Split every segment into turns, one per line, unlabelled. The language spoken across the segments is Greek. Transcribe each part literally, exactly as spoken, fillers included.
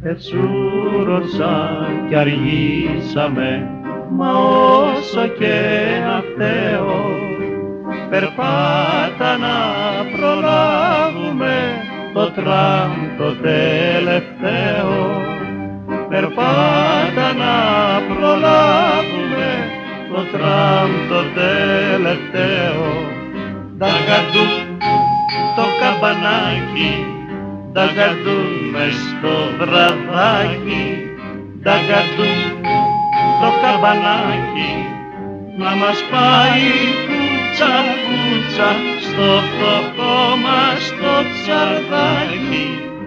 Ετσούρωσα κι αργήσαμε, μα όσο και να φταίω, περπάτα να προλάβουμε το τραμ το τελευταίο. Περπάτα να προλάβουμε το τραμ το τελευταίο. Νταγκαντού το καμπανάκι, νταγκαντού μες στο βραδάκι, νταγκαντού το καμπανάκι, να μας πάει κούτσα κούτσα στο φτωχό μας το τσαρδάκι.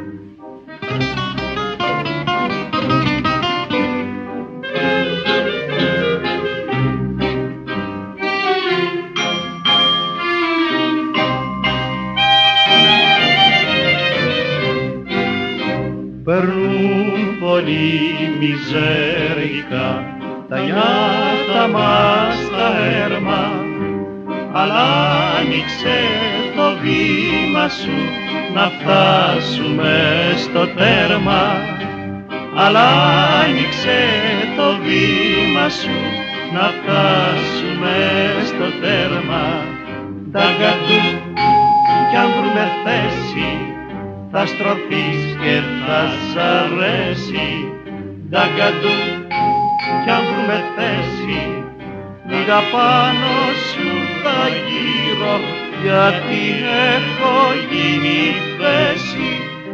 Περνούν πολύ μιζέρικα τα νιάτα μας τα έρμα, αλλά άνοιξε το βήμα σου να φτάσουμε στο τέρμα. Αλλά άνοιξε το βήμα σου να φτάσουμε στο τέρμα. Νταγκαντού κι αν βρούμε θέση θα στρωθείς και θα σ' αρέσει. Νταγκαντού κι αν βρούμε θέση, λίγα πάνω σου θα γύρω, γιατί έχω γίνει θέση.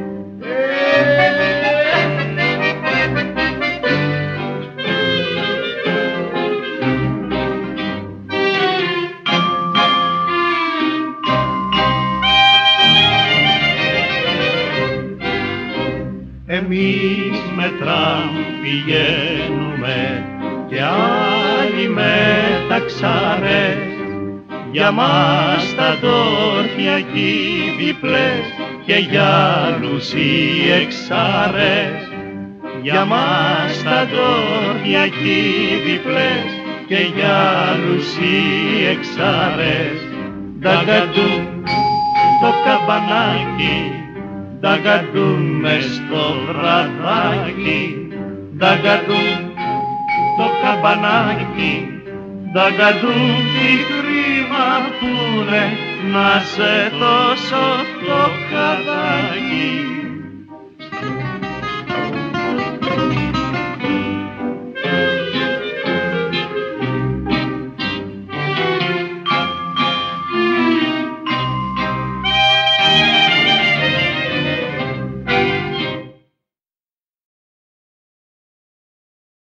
Εμείς με τραμ πηγαίνουμε και άλλοι με ταξάρες, για μας τα τόρθια κι οι διπλές και για άλλους οι εξάρες. Για μας τα τόρθια κι οι διπλές και για άλλους οι εξάρες. Νταγκαντού το καμπανάκι, νταγκαντού μες στο βραδάκι, νταγκαντού το καμπανάκι, νταγκαντού τι κρίμα πούνε να σε δώσω το χαδάκι.